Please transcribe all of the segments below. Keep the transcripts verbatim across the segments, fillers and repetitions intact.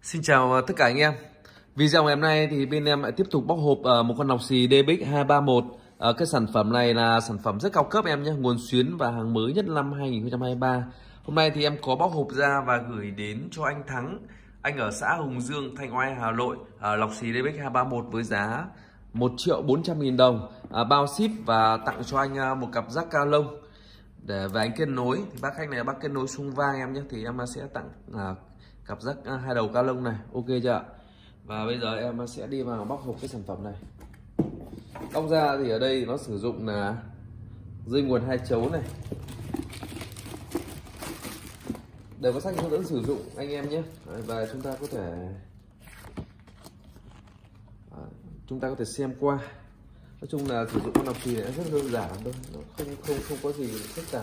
Xin chào tất cả anh em. Video ngày hôm nay thì bên em lại tiếp tục bóc hộp uh, một con nọc xì đê bê ích hai ba mốt. Uh, cái sản phẩm này là sản phẩm rất cao cấp em nhé, nguồn xuyến và hàng mới nhất năm hai nghìn không trăm hai mươi ba. Hôm nay thì em có bóc hộp ra và gửi đến cho anh Thắng, anh ở xã Hùng Dương, Thanh Oai, Hà Nội, uh, nọc xì đê bê ích hai ba mốt với giá một triệu bốn trăm nghìn đồng, uh, bao ship và tặng cho anh uh, một cặp rác ca lông để về anh kết nối. Thì bác khách này bác kết nối xung vang em nhé, thì em sẽ tặng uh, cặp rác uh, hai đầu ca lông này, ok chưa ạ? Và bây giờ em sẽ đi vào bóc hộp cái sản phẩm này. Bóc ra thì ở đây nó sử dụng là dây nguồn hai chấu này, đều có sách hướng dẫn sử dụng anh em nhé. Và chúng ta có thể chúng ta có thể xem qua. Nói chung là sử dụng con nọc xì này rất đơn giản thôi, nó không không không có gì phức tạp.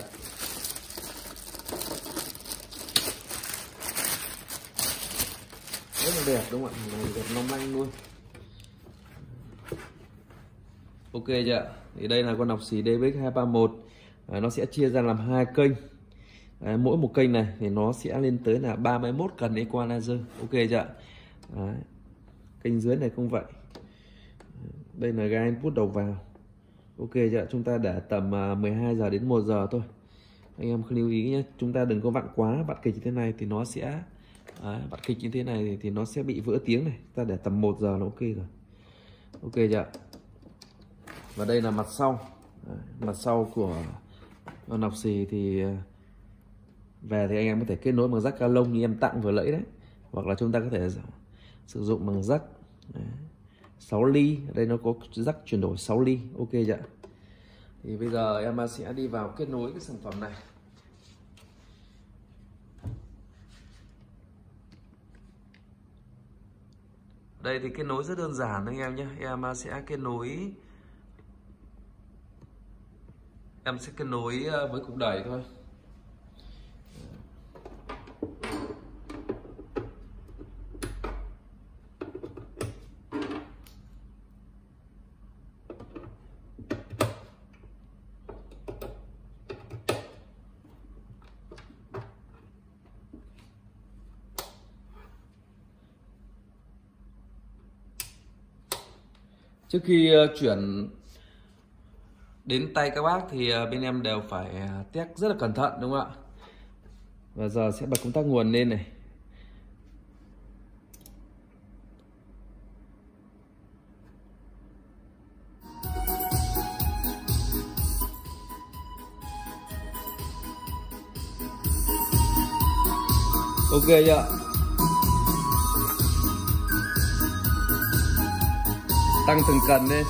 Rất là đẹp đúng không ạ, đẹp long lanh luôn. Ok chưa? Thì đây là con nọc xì đê bê ích hai ba mốt. À, nó sẽ chia ra làm hai kênh. À, mỗi một kênh này thì nó sẽ lên tới là ba mươi mốt cần equalizer. Ok chưa? Đấy. Kênh dưới này không vậy. Đây là ga input đầu vào. Ok chưa? Chúng ta để tầm mười hai giờ đến một giờ thôi. Anh em lưu ý nhé, chúng ta đừng có vặn quá, vặn kịch như thế này thì nó sẽ Đấy, bắt kịch như thế này thì, thì nó sẽ bị vỡ tiếng này. Ta để tầm một giờ là ok rồi. Ok chưa? Và đây là mặt sau. Đấy, mặt sau của con nọc xì thì về thì anh em có thể kết nối bằng rắc ca lông như em tặng vừa nãy đấy, hoặc là chúng ta có thể sử dụng bằng rắc sáu ly. Ở đây nó có rắc chuyển đổi sáu ly. Ok chưa? Thì bây giờ em sẽ đi vào kết nối cái sản phẩm này. Đây thì kết nối rất đơn giản anh em nhé. Em sẽ kết nối Em sẽ kết nối với cục đẩy thôi. Trước khi chuyển đến tay các bác thì bên em đều phải test rất là cẩn thận đúng không ạ? Và giờ sẽ bật công tắc nguồn lên này. Ok chưa? Tăng từng cần lên.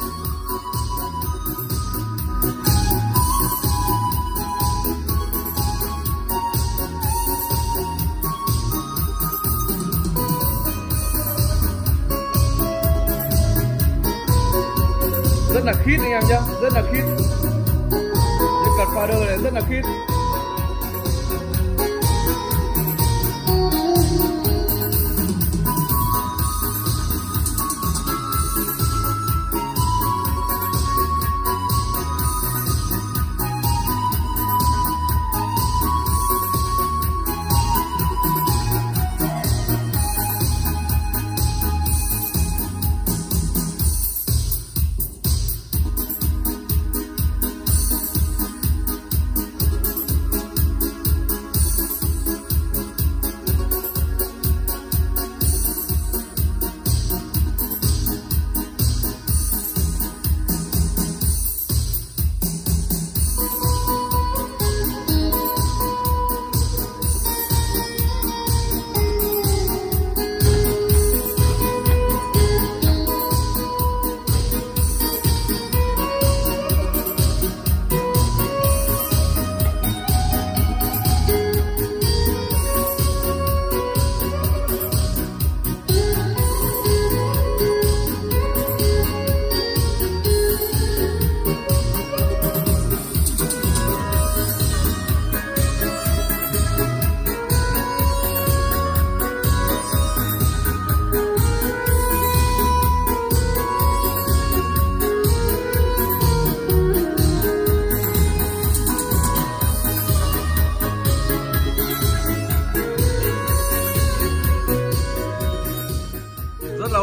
Rất là khít anh em nhé, rất là khít. Cái card fader này rất là khít.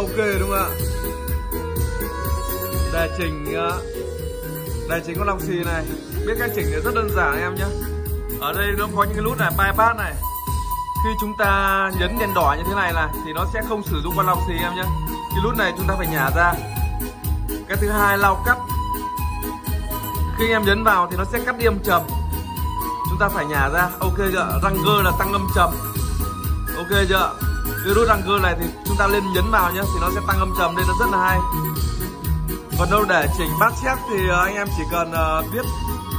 ok đúng không ạ? Đề chỉnh đề chỉnh con lọc xì này, biết cách chỉnh thì rất đơn giản em nhé. Ở đây nó có những cái nút này, bypass này. Khi chúng ta nhấn đèn đỏ như thế này là thì nó sẽ không sử dụng con lọc xì em nhé. Cái nút này chúng ta phải nhả ra. Cái thứ hai, lau cắt. Khi em nhấn vào thì nó sẽ cắt đi âm trầm, chúng ta phải nhả ra. Ok chưa? Ranger là tăng âm trầm. Ok chưa? Cái nút Ranger này thì chúng ta lên nhấn vào nhé, thì nó sẽ tăng âm trầm nên nó rất là hay. Còn đâu để chỉnh bass check thì anh em chỉ cần uh, biết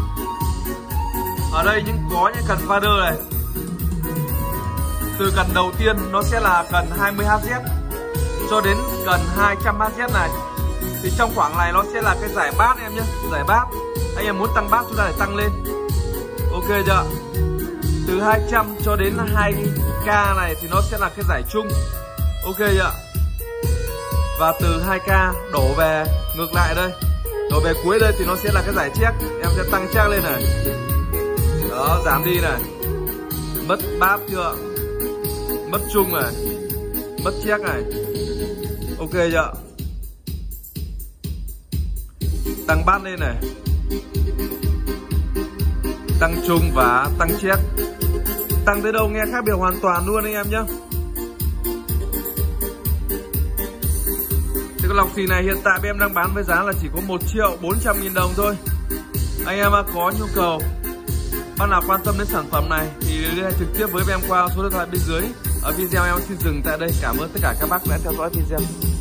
ở đây những có những cần fader này. Từ cần đầu tiên nó sẽ là cần hai mươi héc cho đến cần hai trăm héc này. Thì trong khoảng này nó sẽ là cái giải bass em nhé, giải bass. Anh em muốn tăng bass chúng ta phải tăng lên. Ok chưa? Từ hai trăm cho đến hai k này thì nó sẽ là cái giải chung. Ok chưa? Và từ hai k đổ về ngược lại đây, đổ về cuối đây thì nó sẽ là cái giải check. Em sẽ tăng check lên này. Đó, giảm đi này. Mất bass chưa? Mất chung này, mất check này. Ok chưa? Tăng bass lên này, tăng chung và tăng check. Tăng tới đâu nghe khác biệt hoàn toàn luôn anh em nhé. Thì con lọc xì này hiện tại em đang bán với giá là chỉ có một triệu bốn trăm nghìn đồng thôi. Anh em có nhu cầu, bác nào quan tâm đến sản phẩm này thì liên hệ trực tiếp với em qua số điện thoại bên dưới. Ở video em xin dừng tại đây. Cảm ơn tất cả các bác đã theo dõi video.